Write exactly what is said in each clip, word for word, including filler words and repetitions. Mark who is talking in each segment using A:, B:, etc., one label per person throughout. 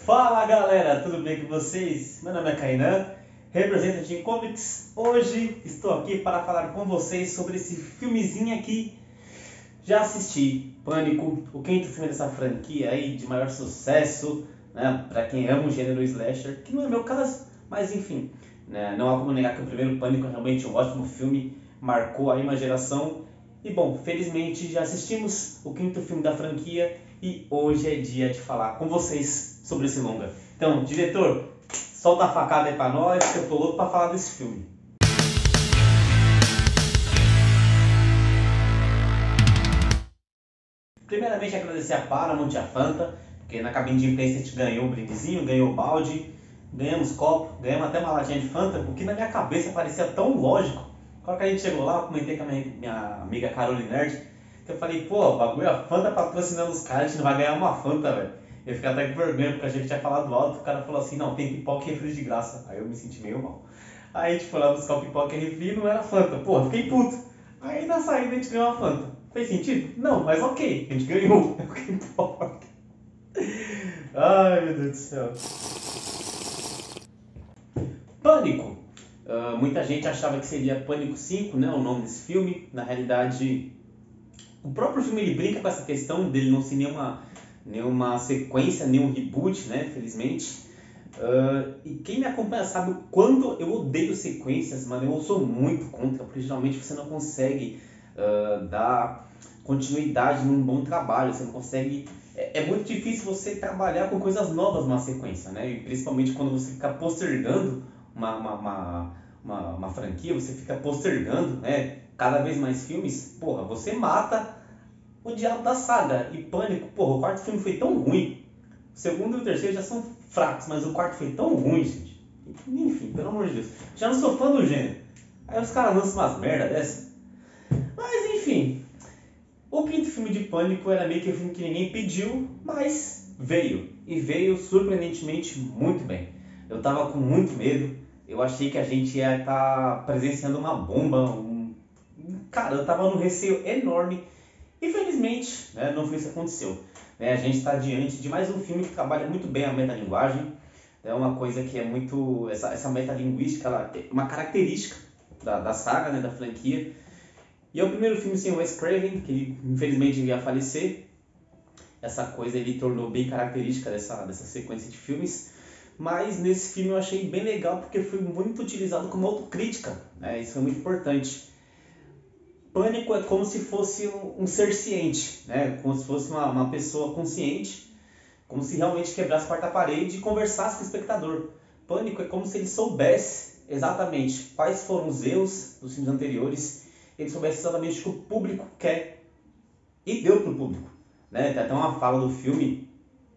A: Fala galera, tudo bem com vocês? Meu nome é Kainan, represento a Team Comics. Hoje estou aqui para falar com vocês sobre esse filmezinho aqui. Já assisti, Pânico, o quinto filme dessa franquia aí de maior sucesso, né? Para quem ama o gênero slasher, que não é meu caso, mas enfim, né? Não há como negar que o primeiro Pânico é realmente um ótimo filme, marcou aí uma geração. E bom, felizmente já assistimos o quinto filme da franquia e hoje é dia de falar com vocês sobre esse longa. Então, diretor, solta a facada aí pra nós, que eu tô louco pra falar desse filme. Primeiramente, agradecer a Paramount e a Fanta, porque na cabine de imprensa a gente ganhou o brindezinho, ganhou o balde, ganhamos copo, ganhamos até uma latinha de Fanta, o que na minha cabeça parecia tão lógico. Quando a gente chegou lá, eu comentei com a minha, minha amiga Caroline Nerd, que eu falei, pô, o bagulho é a Fanta patrocinando os caras, a gente não vai ganhar uma Fanta, velho. Eu fiquei até com vergonha, porque a gente tinha falado alto, o cara falou assim, não, tem pipoca e refri de graça. Aí eu me senti meio mal. Aí a gente foi lá buscar o pipoca e refri e não era Fanta. Pô, fiquei puto. Aí na saída a gente ganhou uma Fanta. Fez sentido? Não, mas ok, a gente ganhou. O que importa. Ai, meu Deus do céu. Pânico. Uh, muita gente achava que seria Pânico cinco, né, o nome desse filme. Na realidade, o próprio filme ele brinca com essa questão dele não ser nenhuma, nenhuma sequência, nenhum reboot, né, felizmente. Uh, e quem me acompanha sabe o quanto eu odeio sequências, mano. Eu sou muito contra, porque geralmente você não consegue uh, dar continuidade num bom trabalho. Você não consegue. É, é muito difícil você trabalhar com coisas novas numa sequência, né? E principalmente quando você fica postergando uma, uma, uma, uma, uma franquia, você fica postergando, né? Cada vez mais filmes, porra, você mata o diabo da saga. E Pânico, porra, o quarto filme foi tão ruim. O segundo e o terceiro já são fracos, mas o quarto foi tão ruim, gente. Enfim, pelo amor de Deus. Já não sou fã do gênero. Aí os caras lançam umas merda dessa. Mas enfim, o quinto filme de Pânico era meio que um filme que ninguém pediu, mas veio. E veio surpreendentemente muito bem. Eu tava com muito medo. Eu achei que a gente ia estar presenciando uma bomba. Um... Cara, eu tava num receio enorme. E felizmente, né, não foi isso que aconteceu. Né, a gente está diante de mais um filme que trabalha muito bem a metalinguagem. É uma coisa que é muito... Essa, essa metalinguística, ela é uma característica da, da saga, né, da franquia. E é o primeiro filme sem o Wes Craven, que ele, infelizmente ia falecer. Essa coisa ele tornou bem característica dessa, dessa sequência de filmes. Mas nesse filme eu achei bem legal porque foi muito utilizado como autocrítica. Né? Isso foi muito importante. Pânico é como se fosse um, um ser ciente, né? Como se fosse uma, uma pessoa consciente, como se realmente quebrasse a quarta parede e conversasse com o espectador. Pânico é como se ele soubesse exatamente quais foram os erros dos filmes anteriores, ele soubesse exatamente o que o público quer e deu para o público. Né? Tem até uma fala do filme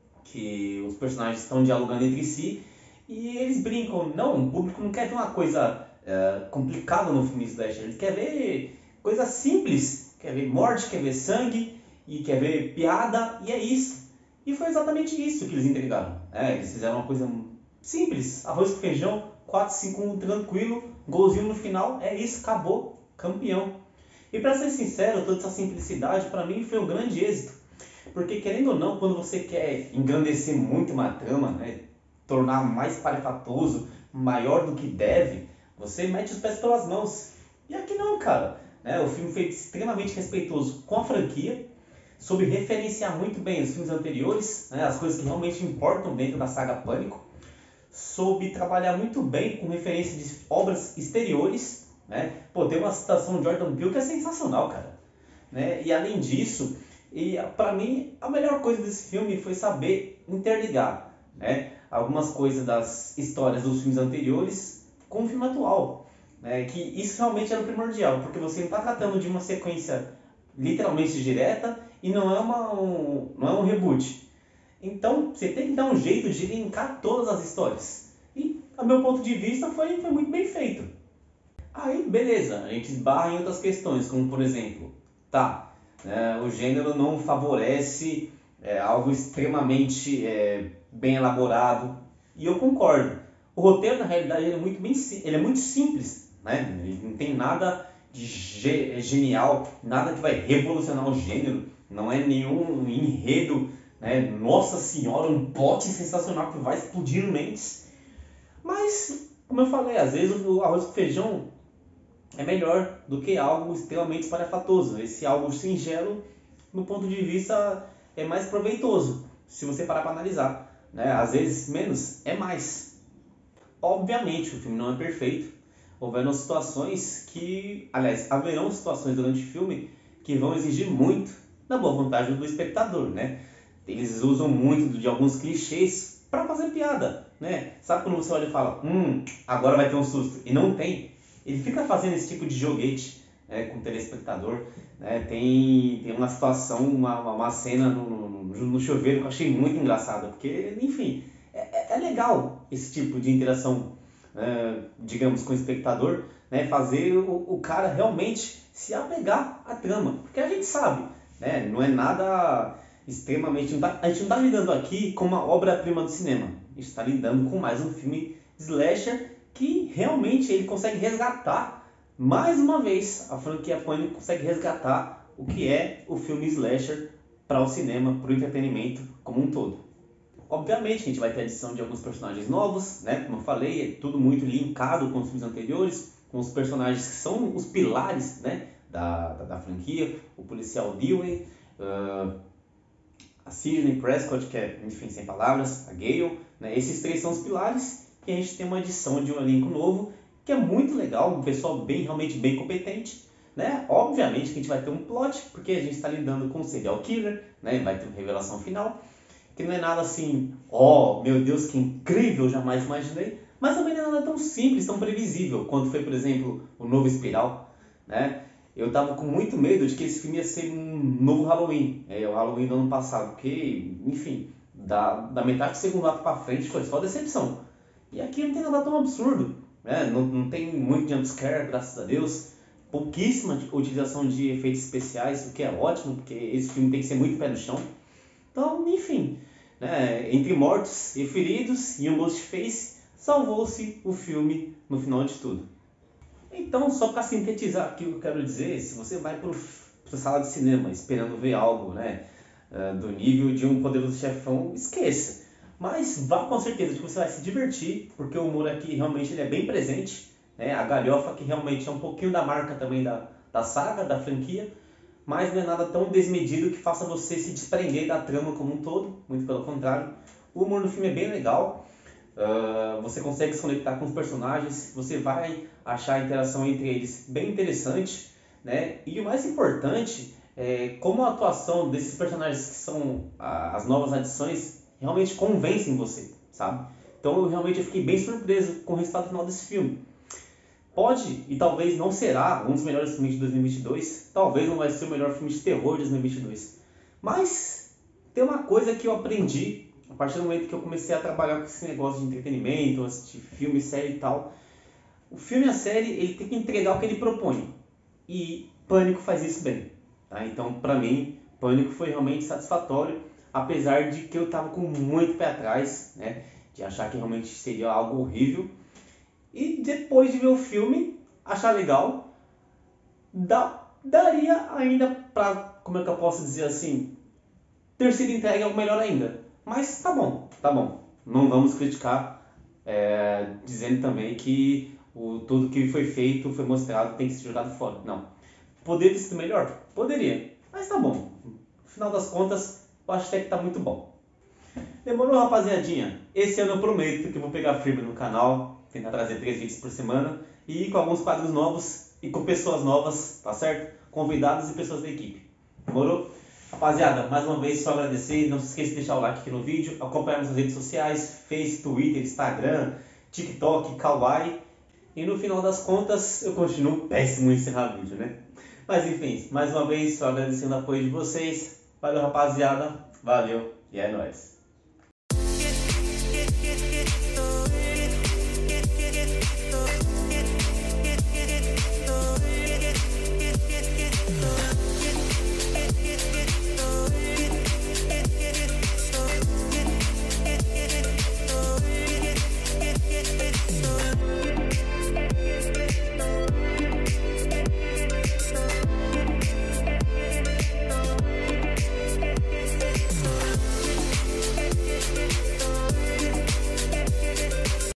A: que os personagens estão dialogando entre si e eles brincam, não, o público não quer ver uma coisa é, complicada no filme slasher, ele quer ver coisa simples, quer ver morte, quer ver sangue e quer ver piada, e é isso. E foi exatamente isso que eles entregaram. É, eles fizeram uma coisa simples, arroz com feijão, quatro, cinco, um, tranquilo, golzinho no final, é isso, acabou, campeão. E pra ser sincero, toda essa simplicidade pra mim foi um grande êxito. Porque querendo ou não, quando você quer engrandecer muito uma trama, né, tornar mais parefatoso, maior do que deve, você mete os pés pelas mãos. E aqui não, cara. Né? O filme foi extremamente respeitoso com a franquia, soube referenciar muito bem os filmes anteriores, né? As coisas que realmente importam dentro da saga Pânico, soube trabalhar muito bem com referência de obras exteriores, né? Pô, tem uma citação de Jordan Peele que é sensacional, cara. Né? E além disso, e pra mim a melhor coisa desse filme foi saber interligar, né? Algumas coisas das histórias dos filmes anteriores com o filme atual. É, que isso realmente era o primordial, porque você não está tratando de uma sequência literalmente direta e não é, uma, um, não é um reboot. Então você tem que dar um jeito de linkar todas as histórias. E, a meu ponto de vista, foi, foi muito bem feito. Aí, beleza, a gente esbarra em outras questões, como por exemplo, tá, é, o gênero não favorece é, algo extremamente é, bem elaborado, e eu concordo. O roteiro, na realidade, ele é muito, bem, ele é muito simples. Né? Ele não tem nada de ge genial, nada que vai revolucionar o gênero, não é nenhum enredo né? Nossa senhora, um plot sensacional que vai explodir mentes. Mas, como eu falei, às vezes o arroz com feijão é melhor do que algo extremamente espalhafatoso. Esse algo singelo, no ponto de vista, é mais proveitoso, se você parar para analisar, né? Às vezes, menos é mais. Obviamente, o filme não é perfeito. Houveram situações que, aliás, haverão situações durante o filme que vão exigir muito da boa vontade do espectador, né? Eles usam muito de alguns clichês para fazer piada, né? Sabe quando você olha e fala, hum, agora vai ter um susto, e não tem? Ele fica fazendo esse tipo de joguete, né, com o telespectador, né? Tem, tem uma situação, uma, uma cena no, no, no chuveiro que eu achei muito engraçada, porque, enfim, é, é legal esse tipo de interação, é, digamos, com o espectador, né? Fazer o, o cara realmente se apegar à trama, porque a gente sabe, né? Não é nada extremamente... Não tá, a gente não está lidando aqui com uma obra-prima do cinema, a gente está lidando com mais um filme slasher que realmente ele consegue resgatar, mais uma vez, a franquia Pânico consegue resgatar o que é o filme slasher para o cinema, para o entretenimento como um todo. Obviamente que a gente vai ter a adição de alguns personagens novos, né? Como eu falei, é tudo muito linkado com os filmes anteriores, com os personagens que são os pilares, né, da, da, da franquia, o policial Dewey, uh, a Sidney Prescott, que é, enfim, sem palavras, a Gale, né? Esses três são os pilares, e a gente tem uma adição de um elenco novo, que é muito legal, um pessoal bem, realmente bem competente, né? Obviamente que a gente vai ter um plot, porque a gente está lidando com um serial killer, né? Vai ter uma revelação final, que não é nada assim, ó, oh, meu Deus, que incrível, jamais imaginei, mas também não é nada tão simples, tão previsível, quanto foi, por exemplo, o novo Espiral, né? Eu tava com muito medo de que esse filme ia ser um novo Halloween, é, o Halloween do ano passado, porque, enfim, da, da metade do segundo ato pra frente foi só decepção. E aqui não tem nada tão absurdo, né? Não, não tem muito jumpscare, graças a Deus, pouquíssima utilização de efeitos especiais, o que é ótimo, porque esse filme tem que ser muito pé no chão. Então, enfim, né? Entre mortos e feridos e um Ghostface, salvou-se o filme no final de tudo. Então, só para sintetizar aqui o que eu quero dizer, se você vai para a sala de cinema esperando ver algo, né, uh, do nível de um Poderoso Chefão, esqueça. Mas vá com certeza que você vai se divertir, porque o humor aqui realmente ele é bem presente, né, a galhofa que realmente é um pouquinho da marca também da, da saga, da franquia, mas não é nada tão desmedido que faça você se desprender da trama como um todo, muito pelo contrário. O humor do filme é bem legal. Uh, você consegue se conectar com os personagens, você vai achar a interação entre eles bem interessante, né? E o mais importante é como a atuação desses personagens que são ah, as novas adições realmente convencem você, sabe? Então eu realmente fiquei bem surpreso com o resultado final desse filme. Pode e talvez não será um dos melhores filmes de dois mil e vinte e dois, talvez não vai ser o melhor filme de terror de dois mil e vinte e dois, mas tem uma coisa que eu aprendi a partir do momento que eu comecei a trabalhar com esse negócio de entretenimento, assistir filme, série e tal. O filme e a série, ele tem que entregar o que ele propõe. E Pânico faz isso bem. Tá? Então, pra mim, Pânico foi realmente satisfatório, apesar de que eu tava com muito pé atrás, né? De achar que realmente seria algo horrível. E depois de ver o filme, achar legal, dá, daria ainda pra, como é que eu posso dizer assim, ter sido entregue algo melhor ainda. Mas tá bom, tá bom. Não vamos criticar, é, dizendo também que o, tudo que foi feito, foi mostrado, tem que ser jogado fora. Não. Poderia ter sido melhor? Poderia. Mas tá bom. No final das contas, eu acho até que tá muito bom. Demorou, rapaziadinha? Esse ano eu prometo que eu vou pegar firme no canal, tentar trazer três vídeos por semana e com alguns quadros novos e com pessoas novas, tá certo? Convidados e pessoas da equipe. Demorou? Rapaziada, mais uma vez só agradecer, não se esqueça de deixar o like aqui no vídeo, acompanhar nas redes sociais, Face, Twitter, Instagram, TikTok, Kawaii. E no final das contas, eu continuo péssimo em encerrar vídeo, né? Mas enfim, mais uma vez só agradecendo o apoio de vocês. Valeu, rapaziada, valeu e é nóis.